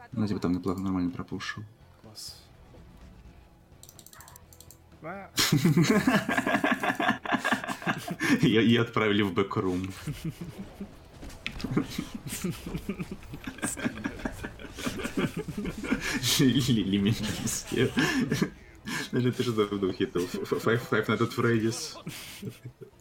Ну, типа там неплохо, нормально пропушил. Класс. И отправили в бэкрум. Лементийские. Значит, ты что в духе? Five Nights at Freddy's.